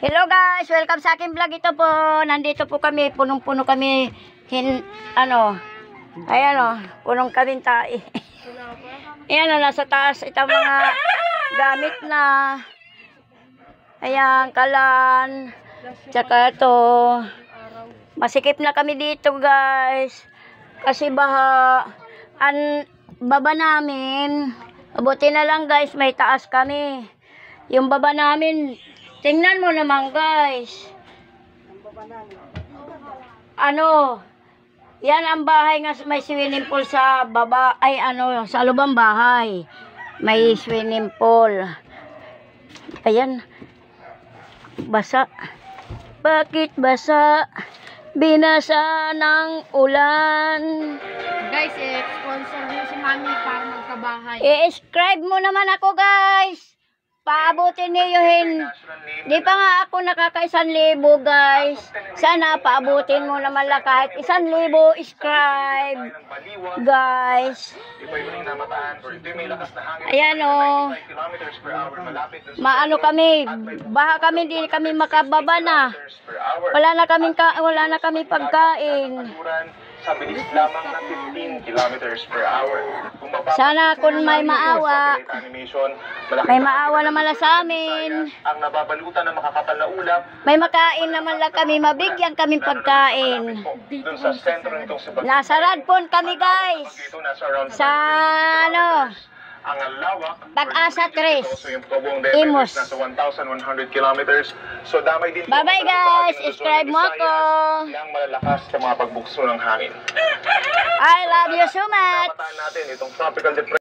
Hello guys, welcome sa aking vlog. Ito po, nandito po kami, punong-puno kami, punong kaming tae. Ayan o, nasa taas, itong mga gamit na, ayan, kalan, tsaka ito, masikip na kami dito guys, kasi baha, baba namin, mabuti na lang guys, may taas kami, yung baba namin. Tingnan mo naman guys. Yan ang bahay nga may swimming pool sa baba, sa lubang bahay. May swimming pool. Ayan. Basa. Bakit basa? Binasa ng ulan. Guys, sponsor niyo si Mami para magkabahay. I-subscribe mo naman ako guys. Paabutin niyo yun. Di pa nga ako nakaka-1,000 guys. Sana paabutin mo naman lang kahit 1,000 subscribe guys. Ayan o. Maano kami. Baka kami hindi kami makababa na. Wala na kami pagkain. Sa bilis lamang ng 15 kilometers per hour. Sana kung may maawa. May maawa naman lang sa amin. Ang nababalutan ng makakapal na ulap. May makain naman lang kami, mabigyan kami pagkain. Doon sa sentro nitong Sebastian. Nasa Radpon kami guys. Sa ang lawak, Pag-asa 3. so yung Tobong Imos. nasa 1,100 kilometers. So damay din po. Bye-bye guys. Subscribe mo ako. Yang malalakas sa mga pagbukso ng hangin. I love you so much. Mataan natin itong tropical depression.